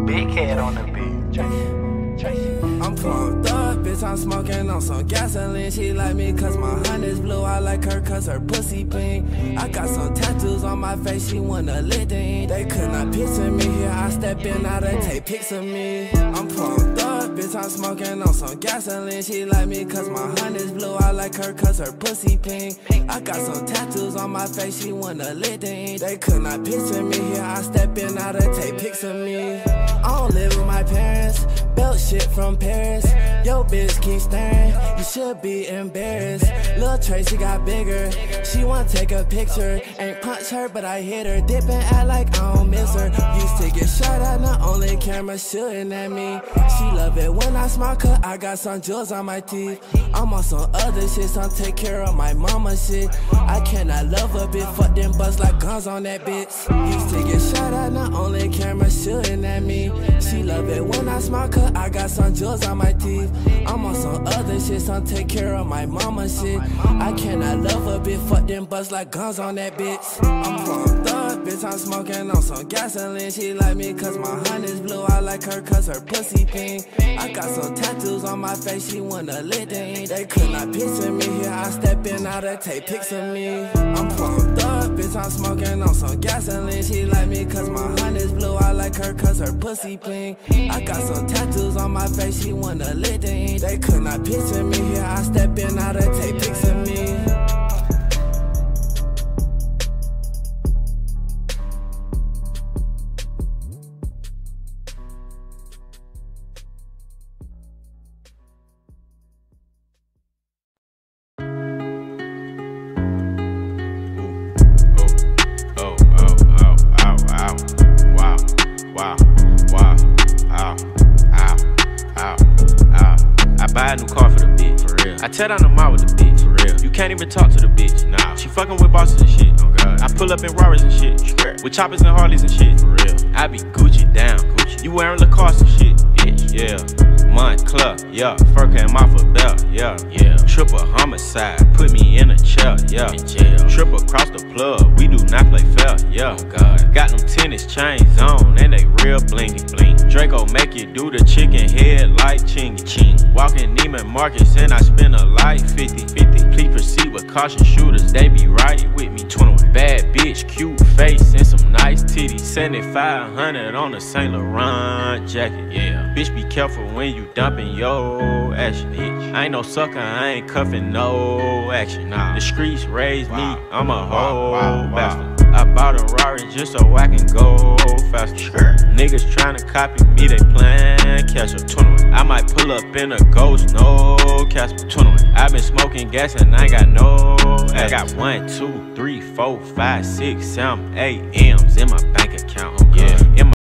Big head on the beat. I'm pumped up, bitch, I'm smoking on some gasoline. She like me cause my honey's blue, I like her cause her pussy pink. I got some tattoos on my face, she wanna lick the ink. They could not picture me here, I step in, now they take pics of me. I'm pumped up, bitch, I'm smoking on some gasoline. She like me cause my honey's blue, I like her cause her pussy pink. I got some tattoos on my face, she wanna lick the ink. They could not picture me here, I step in, now they take pics of me. I don't live with my parents, belt shit from Paris. Yo bitch keep staring, you should be embarrassed. Lil' Tracy got bigger, she wanna take a picture. Ain't punch her but I hit her, dip and act like I don't miss her. Used to get shot at, not only camera shooting at me. She love it when I smile cause I got some jewels on my teeth. I'm on some other shit, some take care of my mama shit. I cannot love a bitch, fuck them buzz like guns on that bitch. Used to get shot at, not only camera shooting at me. She love it when I smile cause I got some jewels on my teeth. I'm on some other shit, some take care of my mama shit. I cannot love a bitch, fuck them buzz like guns on that bitch. I'm pumped up, bitch, I'm smoking on some gasoline. She like me cause my honey's blue, I like her cause her pussy pink. I got some tattoos on my face, she wanna lick the ink. They could not picture me here, I step in, now they take pics of me. I'm pumped up, bitch, I'm smoking on some gasoline. She like me cause my honey's blue, I like her cause her pussy pink. I got some tattoos on my face, she wanna lick the ink. They could not picture me here, I step in, now they take pics of me. Buy a new car for the bitch, for real. I tear down the mall with the bitch, for real. You can't even talk to the bitch, nah. She fucking with bosses and shit, oh god. I pull up in Rarers and shit, with choppers and Harleys and shit, for real. I be Gucci down, Gucci. You wearing Lacoste and shit, bitch, yeah. Montclair, yeah. Fur came off a belt, yeah. Triple homicide, put me in a chair, yeah. Triple across the plug, we do not play fair, yeah. Oh god. Got them tennis chains on, and they real blingy, bling. Draco make you do the chicken head like chingy, ching. Walking Neiman Marcus and I spend a life 50-50. Please proceed with caution, shooters, they be right with me. 21. Bad bitch, cute face and some nice titties. 7500 on a Saint Laurent jacket, yeah. Bitch, be careful when you dumping your action, bitch. I ain't no sucker, I ain't cuffing no action. Nah. The streets raised me, I'm a whole bastard. I bought a Rari just so I can go faster. Niggas tryna copy me, they playin' catch up. 21. I might pull up in a ghost, no Casper. 21. I been smoking gas and I ain't got no I got 1, 2, 3, 4, 5, 6, 7, 8 M's in my bank account. Yeah. In my